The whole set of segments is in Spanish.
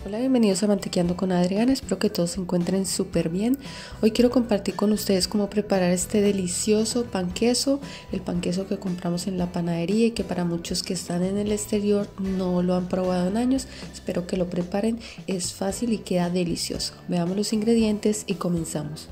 Hola, bienvenidos a Mantequeando con Adriana, espero que todos se encuentren súper bien. Hoy quiero compartir con ustedes cómo preparar este delicioso pan queso, el pan queso que compramos en la panadería y que para muchos que están en el exterior no lo han probado en años. Espero que lo preparen, es fácil y queda delicioso. Veamos los ingredientes y comenzamos.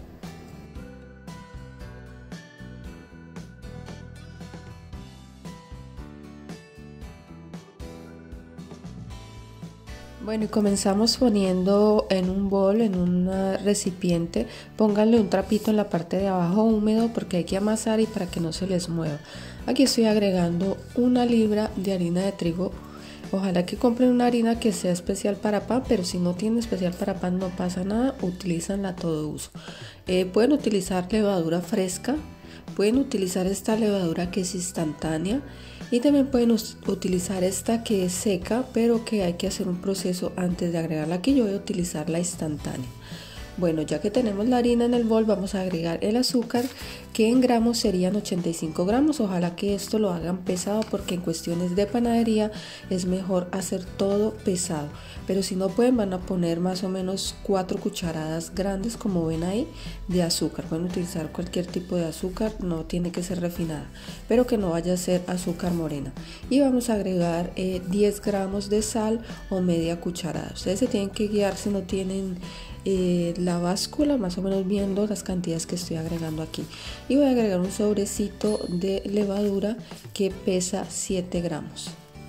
Bueno, y comenzamos poniendo en un bol, en un recipiente, pónganle un trapito en la parte de abajo húmedo porque hay que amasar y para que no se les mueva. Aquí estoy agregando 1 libra de harina de trigo. Ojalá que compren una harina que sea especial para pan, pero si no tienen especial para pan no pasa nada, utilizanla a todo uso. Pueden utilizar levadura fresca, pueden utilizar esta levadura que es instantánea y también pueden utilizar esta que es seca, pero que hay que hacer un proceso antes de agregarla. Aquí yo voy a utilizar la instantánea. Bueno, ya que tenemos la harina en el bol, vamos a agregar el azúcar, que en gramos serían 85 gramos. Ojalá que esto lo hagan pesado porque en cuestiones de panadería es mejor hacer todo pesado. Pero si no pueden, van a poner más o menos 4 cucharadas grandes, como ven ahí, de azúcar. Pueden utilizar cualquier tipo de azúcar, no tiene que ser refinada, pero que no vaya a ser azúcar morena. Y vamos a agregar 10 gramos de sal o media cucharada. Ustedes se tienen que guiar si no tienen la báscula, más o menos viendo las cantidades que estoy agregando aquí. Y voy a agregar un sobrecito de levadura que pesa 7 gramos.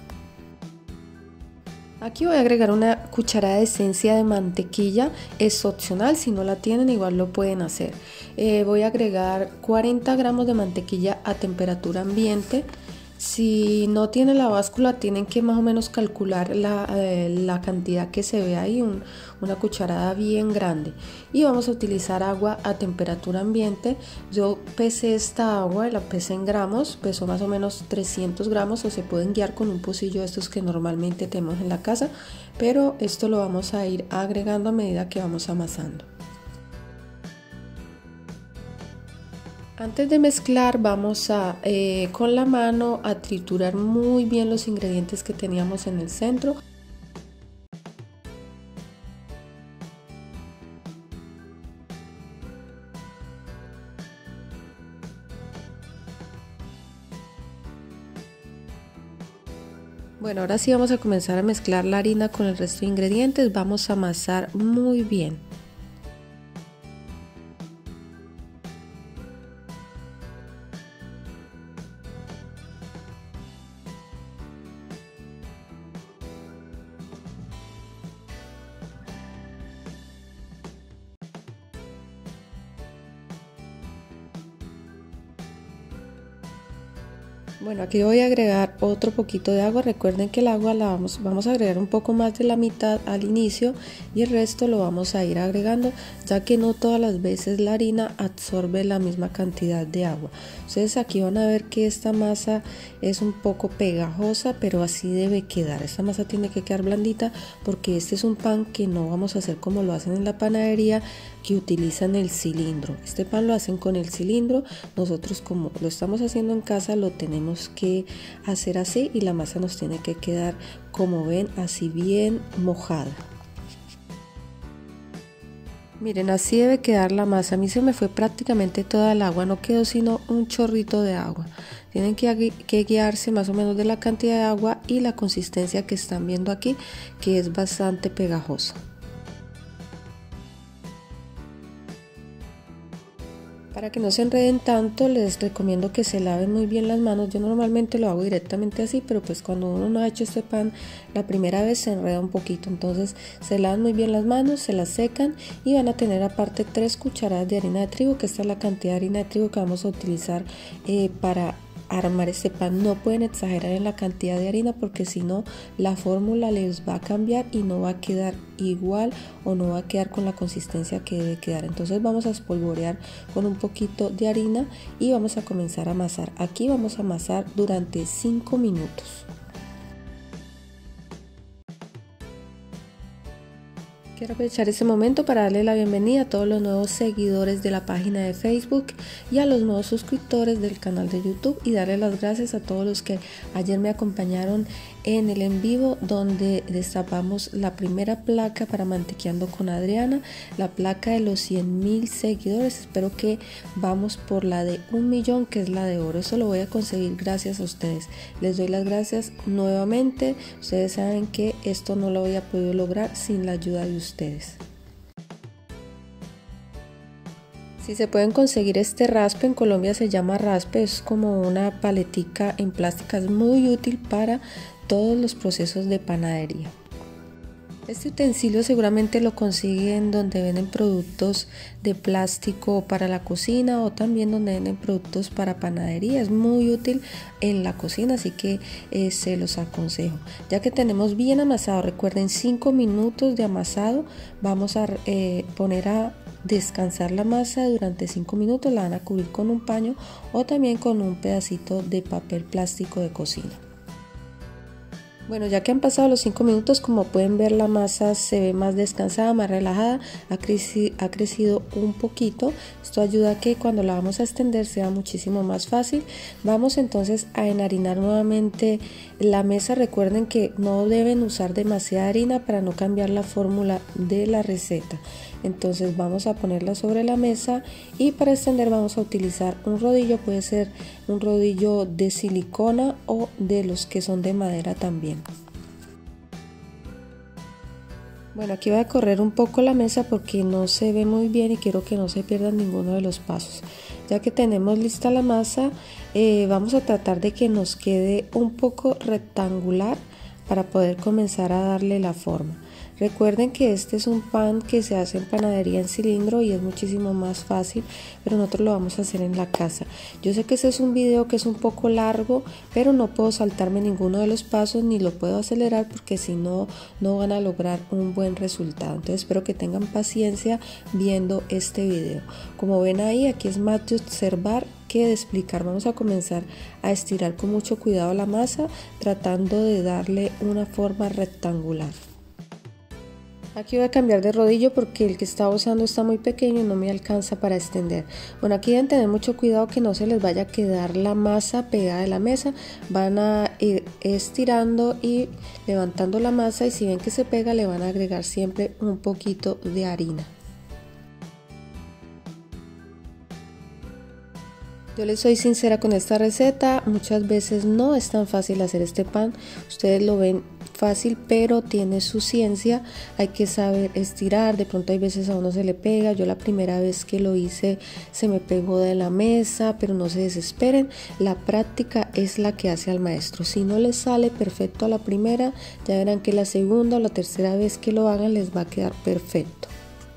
Aquí voy a agregar una cucharada de esencia de mantequilla, es opcional, si no la tienen igual lo pueden hacer. Voy a agregar 40 gramos de mantequilla a temperatura ambiente. Si no tienen la báscula tienen que más o menos calcular la cantidad que se ve ahí, una cucharada bien grande. Y vamos a utilizar agua a temperatura ambiente. Yo pesé esta agua, la pesé en gramos, pesó más o menos 300 gramos o se pueden guiar con un pocillo de estos que normalmente tenemos en la casa. Pero esto lo vamos a ir agregando a medida que vamos amasando. Antes de mezclar vamos a con la mano a triturar muy bien los ingredientes que teníamos en el centro. Bueno, ahora sí vamos a comenzar a mezclar la harina con el resto de ingredientes. Vamos a amasar muy bien. Bueno, aquí voy a agregar otro poquito de agua. Recuerden que el agua vamos a agregar un poco más de la mitad al inicio y el resto lo vamos a ir agregando, ya que no todas las veces la harina absorbe la misma cantidad de agua. Ustedes aquí van a ver que esta masa es un poco pegajosa, pero así debe quedar. Esta masa tiene que quedar blandita porque este es un pan que no vamos a hacer como lo hacen en la panadería, que utilizan el cilindro. Este pan lo hacen con el cilindro. Nosotros, como lo estamos haciendo en casa, lo tenemos que hacer así y la masa nos tiene que quedar, como ven, así bien mojada. Miren, así debe quedar la masa. A mí se me fue prácticamente toda el agua, no quedó sino un chorrito de agua. Tienen que guiarse más o menos de la cantidad de agua y la consistencia que están viendo aquí, que es bastante pegajosa. Para que no se enreden tanto, les recomiendo que se laven muy bien las manos. Yo normalmente lo hago directamente así, pero pues cuando uno no ha hecho este pan la primera vez se enreda un poquito. Entonces se lavan muy bien las manos, se las secan y van a tener aparte 3 cucharadas de harina de trigo, que esta es la cantidad de harina de trigo que vamos a utilizar para armar este pan. No pueden exagerar en la cantidad de harina porque si no la fórmula les va a cambiar y no va a quedar igual o no va a quedar con la consistencia que debe quedar. Entonces vamos a espolvorear con un poquito de harina y vamos a comenzar a amasar. Aquí vamos a amasar durante 5 minutos. Quiero aprovechar este momento para darle la bienvenida a todos los nuevos seguidores de la página de Facebook y a los nuevos suscriptores del canal de YouTube, y darle las gracias a todos los que ayer me acompañaron en el en vivo donde destapamos la primera placa para Mantequeando con Adriana, la placa de los 100.000 seguidores. Espero que vamos por la de 1.000.000, que es la de oro. Eso lo voy a conseguir gracias a ustedes. Les doy las gracias nuevamente. Ustedes saben que esto no lo había podido lograr sin la ayuda de ustedes. Si se pueden conseguir este raspe, en Colombia se llama raspe, es como una paletica en plástica, es muy útil para todos los procesos de panadería. Este utensilio seguramente lo consiguen donde venden productos de plástico para la cocina o también donde venden productos para panadería. Es muy útil en la cocina, así que se los aconsejo. Ya que tenemos bien amasado, recuerden 5 minutos de amasado, vamos a poner a descansar la masa durante 5 minutos, la van a cubrir con un paño o también con un pedacito de papel plástico de cocina. Bueno, ya que han pasado los 5 minutos, como pueden ver, la masa se ve más descansada, más relajada, ha crecido un poquito. Esto ayuda a que cuando la vamos a extender sea muchísimo más fácil. Vamos entonces a enharinar nuevamente la mesa. Recuerden que no deben usar demasiada harina para no cambiar la fórmula de la receta. Entonces vamos a ponerla sobre la mesa y para extender vamos a utilizar un rodillo, puede ser un rodillo de silicona o de los que son de madera también. Bueno, aquí voy a correr un poco la mesa porque no se ve muy bien y quiero que no se pierdan ninguno de los pasos. Ya que tenemos lista la masa, vamos a tratar de que nos quede un poco rectangular para poder comenzar a darle la forma. Recuerden que este es un pan que se hace en panadería en cilindro y es muchísimo más fácil, pero nosotros lo vamos a hacer en la casa. Yo sé que este es un video que es un poco largo, pero no puedo saltarme ninguno de los pasos ni lo puedo acelerar porque si no, no van a lograr un buen resultado. Entonces espero que tengan paciencia viendo este video. Como ven ahí, aquí es más de observar que de explicar. Vamos a comenzar a estirar con mucho cuidado la masa, tratando de darle una forma rectangular. Aquí voy a cambiar de rodillo porque el que estaba usando está muy pequeño y no me alcanza para extender. Bueno, aquí deben tener mucho cuidado que no se les vaya a quedar la masa pegada de la mesa. Van a ir estirando y levantando la masa y si ven que se pega le van a agregar siempre un poquito de harina. Yo les soy sincera con esta receta, muchas veces no es tan fácil hacer este pan. Ustedes lo ven fácil, pero tiene su ciencia, hay que saber estirar, de pronto hay veces a uno se le pega. Yo la primera vez que lo hice se me pegó de la mesa, pero no se desesperen, la práctica es la que hace al maestro. Si no les sale perfecto a la primera, ya verán que la segunda o la tercera vez que lo hagan les va a quedar perfecto.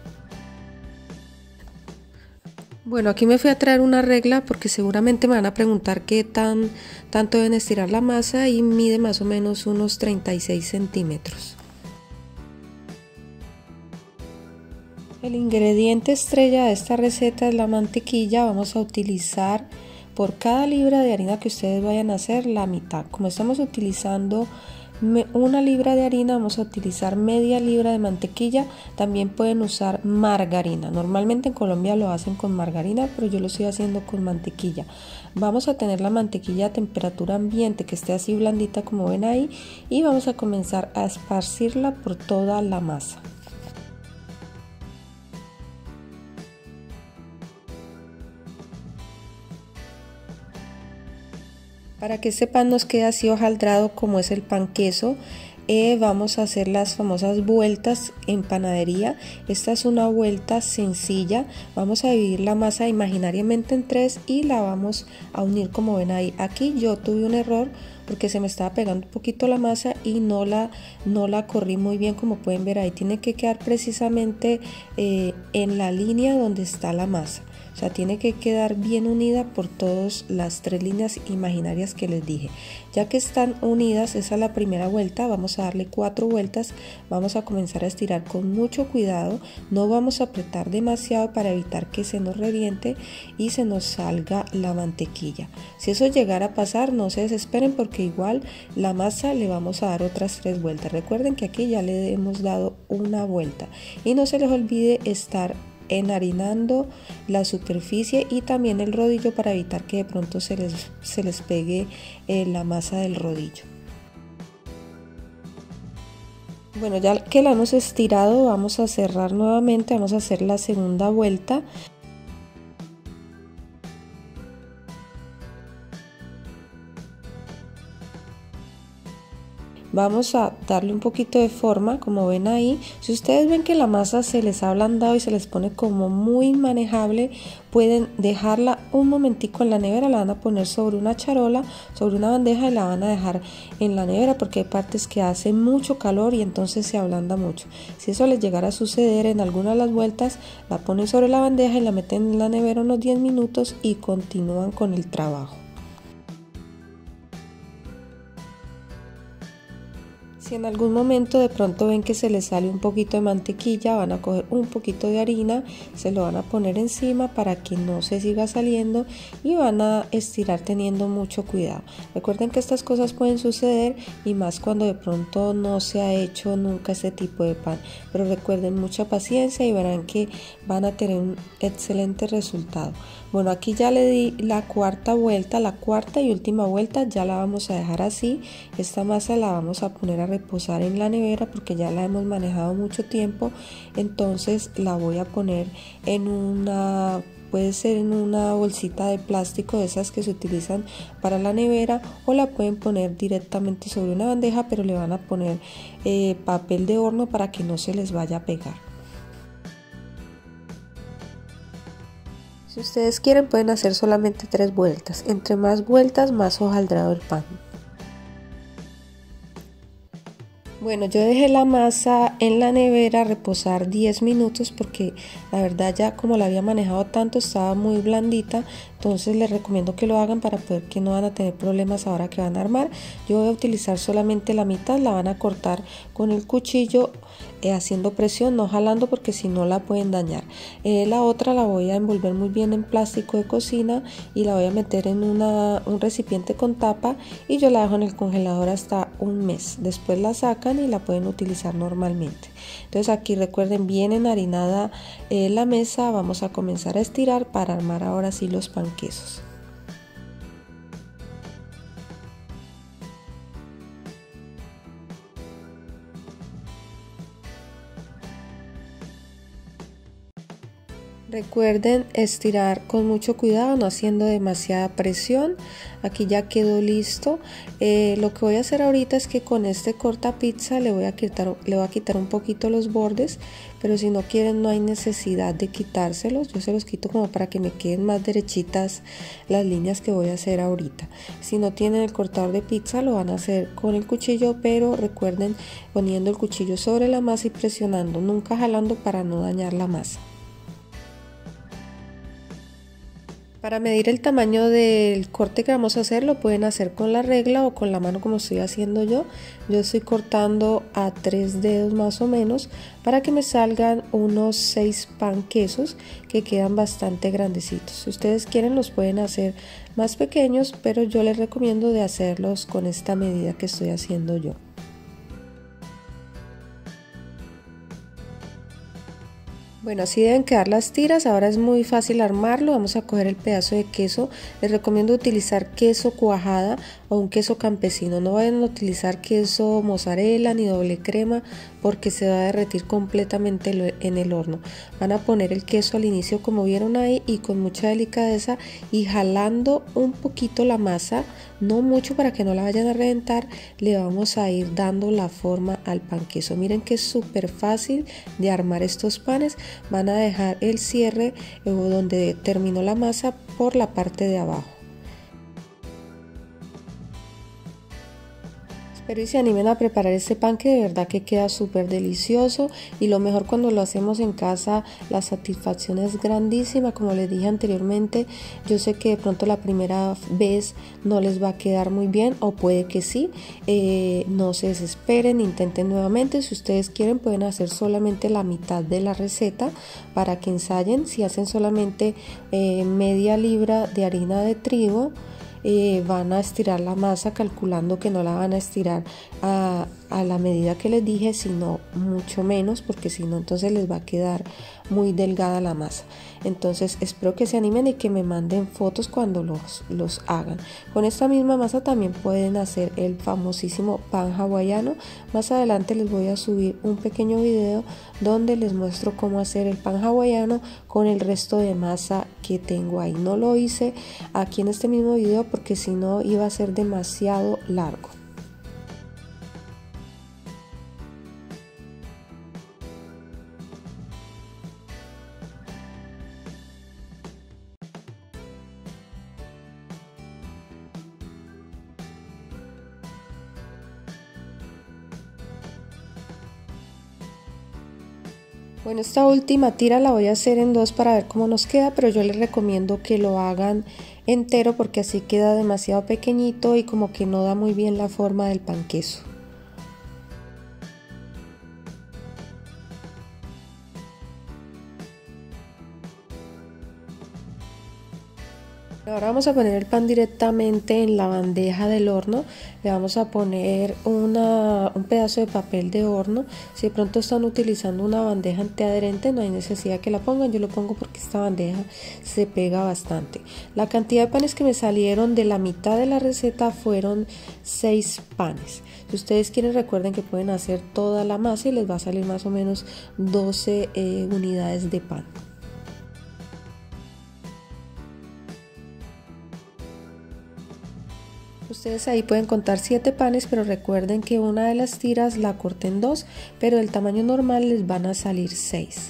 Bueno, aquí me fui a traer una regla porque seguramente me van a preguntar qué tanto deben estirar la masa y mide más o menos unos 36 centímetros. El ingrediente estrella de esta receta es la mantequilla. Vamos a utilizar por cada libra de harina que ustedes vayan a hacer la mitad. Como estamos utilizando 1 libra de harina, vamos a utilizar media libra de mantequilla. También pueden usar margarina, normalmente en Colombia lo hacen con margarina, pero yo lo estoy haciendo con mantequilla. Vamos a tener la mantequilla a temperatura ambiente, que esté así blandita como ven ahí, y vamos a comenzar a esparcirla por toda la masa. Para que este pan nos quede así hojaldrado como es el pan queso, vamos a hacer las famosas vueltas en panadería. Esta es una vuelta sencilla. Vamos a dividir la masa imaginariamente en 3 y la vamos a unir como ven ahí. Aquí yo tuve un error porque se me estaba pegando un poquito la masa y no la corrí muy bien, como pueden ver ahí. Tiene que quedar precisamente en la línea donde está la masa. O sea, tiene que quedar bien unida por todas las 3 líneas imaginarias que les dije. Ya que están unidas, esa es la primera vuelta, vamos a darle 4 vueltas, vamos a comenzar a estirar con mucho cuidado, no vamos a apretar demasiado para evitar que se nos reviente y se nos salga la mantequilla. Si eso llegara a pasar, no se desesperen porque igual la masa le vamos a dar otras 3 vueltas. Recuerden que aquí ya le hemos dado una vuelta y no se les olvide estar enharinando la superficie y también el rodillo para evitar que de pronto se les pegue la masa del rodillo. Bueno, ya que la hemos estirado, vamos a cerrar nuevamente, vamos a hacer la segunda vuelta. Vamos a darle un poquito de forma, como ven ahí. Si ustedes ven que la masa se les ha ablandado y se les pone como muy manejable, pueden dejarla un momentico en la nevera, la van a poner sobre una charola, sobre una bandeja y la van a dejar en la nevera porque hay partes que hace mucho calor y entonces se ablanda mucho. Si eso les llegara a suceder en alguna de las vueltas, la ponen sobre la bandeja y la meten en la nevera unos 10 minutos y continúan con el trabajo. Si en algún momento de pronto ven que se les sale un poquito de mantequilla, van a coger un poquito de harina, se lo van a poner encima para que no se siga saliendo y van a estirar teniendo mucho cuidado. Recuerden que estas cosas pueden suceder y más cuando de pronto no se ha hecho nunca este tipo de pan. Pero recuerden mucha paciencia y verán que van a tener un excelente resultado. Bueno, aquí ya le di la cuarta vuelta, la cuarta y última vuelta, ya la vamos a dejar así. Esta masa la vamos a poner a reposar en la nevera porque ya la hemos manejado mucho tiempo. Entonces la voy a poner en una, puede ser en una bolsita de plástico de esas que se utilizan para la nevera, o la pueden poner directamente sobre una bandeja, pero le van a poner papel de horno para que no se les vaya a pegar. Si ustedes quieren pueden hacer solamente 3 vueltas, entre más vueltas más hojaldrado el pan. Bueno, yo dejé la masa en la nevera a reposar 10 minutos porque la verdad ya como la había manejado tanto estaba muy blandita, entonces les recomiendo que lo hagan para poder que no van a tener problemas ahora que van a armar. Yo voy a utilizar solamente la mitad, la van a cortar con el cuchillo haciendo presión, no jalando porque si no la pueden dañar. La otra la voy a envolver muy bien en plástico de cocina y la voy a meter en un recipiente con tapa y yo la dejo en el congelador hasta un mes. Después la sacan y la pueden utilizar normalmente. Entonces aquí recuerden, bien enharinada la mesa, vamos a comenzar a estirar para armar ahora sí los panquesos. Recuerden estirar con mucho cuidado, no haciendo demasiada presión. Aquí ya quedó listo. Lo que voy a hacer ahorita es que con este corta pizza le voy a quitar un poquito los bordes, pero si no quieren no hay necesidad de quitárselos. Yo se los quito como para que me queden más derechitas las líneas que voy a hacer ahorita. Si no tienen el cortador de pizza lo van a hacer con el cuchillo, pero recuerden poniendo el cuchillo sobre la masa y presionando, nunca jalando para no dañar la masa. Para medir el tamaño del corte que vamos a hacer lo pueden hacer con la regla o con la mano como estoy haciendo yo. Yo estoy cortando a 3 dedos más o menos para que me salgan unos 6 panquesos que quedan bastante grandecitos. Si ustedes quieren los pueden hacer más pequeños, pero yo les recomiendo de hacerlos con esta medida que estoy haciendo yo. Bueno, así deben quedar las tiras. Ahora es muy fácil armarlo. Vamos a coger el pedazo de queso. Les recomiendo utilizar queso cuajada o un queso campesino. No vayan a utilizar queso mozzarella ni doble crema porque se va a derretir completamente en el horno. Van a poner el queso al inicio como vieron ahí y con mucha delicadeza y jalando un poquito la masa, no mucho para que no la vayan a reventar, le vamos a ir dando la forma al pan queso. Miren que es súper fácil de armar estos panes. Van a dejar el cierre donde terminó la masa por la parte de abajo. Espero y se animen a preparar este pan que de verdad que queda súper delicioso, y lo mejor cuando lo hacemos en casa la satisfacción es grandísima. Como les dije anteriormente, yo sé que de pronto la primera vez no les va a quedar muy bien o puede que sí, no se desesperen, intenten nuevamente. Si ustedes quieren pueden hacer solamente la mitad de la receta para que ensayen. Si hacen solamente media libra de harina de trigo, van a estirar la masa calculando que no la van a estirar a la medida que les dije, sino mucho menos, porque si no entonces les va a quedar muy delgada la masa. Entonces espero que se animen y que me manden fotos cuando los hagan. Con esta misma masa también pueden hacer el famosísimo pan hawaiano. Más adelante les voy a subir un pequeño video donde les muestro cómo hacer el pan hawaiano con el resto de masa que tengo ahí. No lo hice aquí en este mismo video porque si no iba a ser demasiado largo. Bueno, esta última tira la voy a hacer en dos para ver cómo nos queda, pero yo les recomiendo que lo hagan entero porque así queda demasiado pequeñito y como que no da muy bien la forma del pan queso. Ahora vamos a poner el pan directamente en la bandeja del horno. Le vamos a poner un pedazo de papel de horno. Si de pronto están utilizando una bandeja antiadherente, no hay necesidad que la pongan. Yo lo pongo porque esta bandeja se pega bastante. La cantidad de panes que me salieron de la mitad de la receta fueron 6 panes. Si ustedes quieren, recuerden que pueden hacer toda la masa y les va a salir más o menos 12 unidades de pan. Ustedes ahí pueden contar 7 panes, pero recuerden que una de las tiras la corten en 2, pero del tamaño normal les van a salir 6.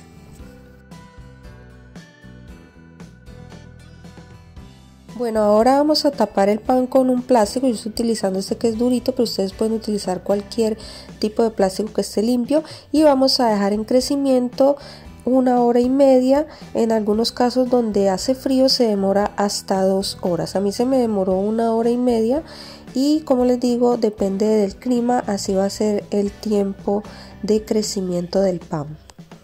Bueno, ahora vamos a tapar el pan con un plástico. Yo estoy utilizando este que es durito, pero ustedes pueden utilizar cualquier tipo de plástico que esté limpio y vamos a dejar en crecimiento 1 hora y media. En algunos casos donde hace frío se demora hasta 2 horas. A mí se me demoró 1 hora y media y como les digo, depende del clima, así va a ser el tiempo de crecimiento del pan.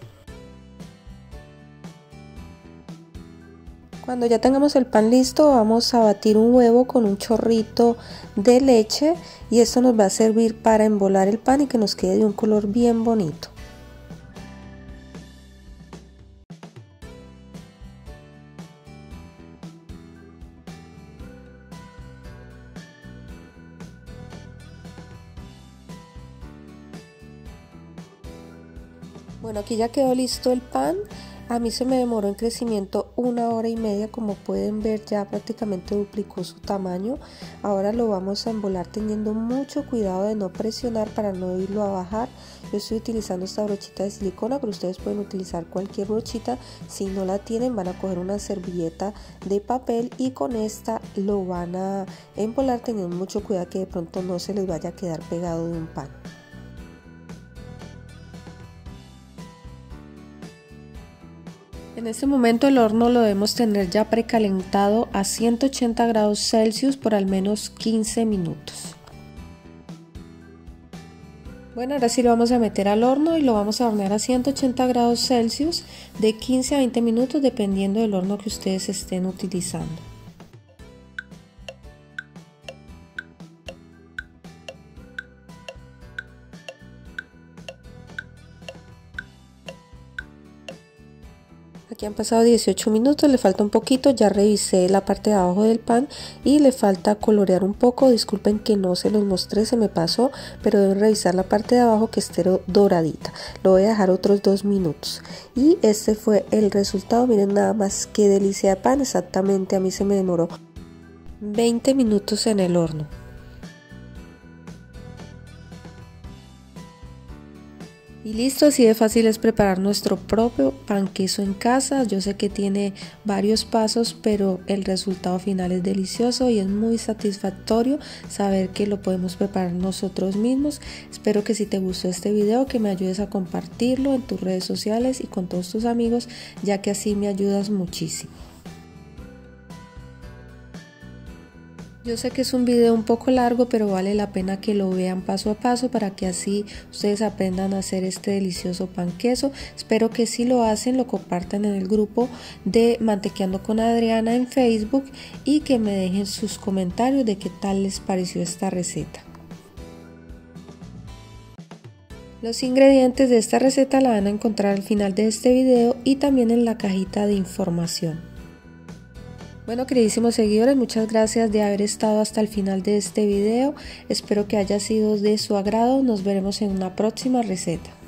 Cuando ya tengamos el pan listo, vamos a batir un huevo con un chorrito de leche y esto nos va a servir para embolar el pan y que nos quede de un color bien bonito. Bueno, aquí ya quedó listo el pan. A mí se me demoró en crecimiento 1 hora y media, como pueden ver ya prácticamente duplicó su tamaño. Ahora lo vamos a embolar teniendo mucho cuidado de no presionar para no irlo a bajar. Yo estoy utilizando esta brochita de silicona, pero ustedes pueden utilizar cualquier brochita. Si no la tienen, van a coger una servilleta de papel y con esta lo van a embolar teniendo mucho cuidado que de pronto no se les vaya a quedar pegado de un pan. En este momento el horno lo debemos tener ya precalentado a 180 grados Celsius por al menos 15 minutos. Bueno, ahora sí lo vamos a meter al horno y lo vamos a hornear a 180 grados Celsius de 15 a 20 minutos dependiendo del horno que ustedes estén utilizando. Aquí han pasado 18 minutos, le falta un poquito, ya revisé la parte de abajo del pan y le falta colorear un poco. Disculpen que no se los mostré, se me pasó, pero deben revisar la parte de abajo que esté doradita. Lo voy a dejar otros 2 minutos y este fue el resultado. Miren nada más qué delicia de pan, exactamente a mí se me demoró 20 minutos en el horno. Y listo, así de fácil es preparar nuestro propio pan queso en casa. Yo sé que tiene varios pasos, pero el resultado final es delicioso y es muy satisfactorio saber que lo podemos preparar nosotros mismos. Espero que si te gustó este video, que me ayudes a compartirlo en tus redes sociales y con todos tus amigos, ya que así me ayudas muchísimo. Yo sé que es un video un poco largo, pero vale la pena que lo vean paso a paso para que así ustedes aprendan a hacer este delicioso pan queso. Espero que si lo hacen lo compartan en el grupo de Mantequeando con Adriana en Facebook y que me dejen sus comentarios de qué tal les pareció esta receta. Los ingredientes de esta receta la van a encontrar al final de este video y también en la cajita de información. Bueno, queridísimos seguidores, muchas gracias de haber estado hasta el final de este video. Espero que haya sido de su agrado. Nos veremos en una próxima receta.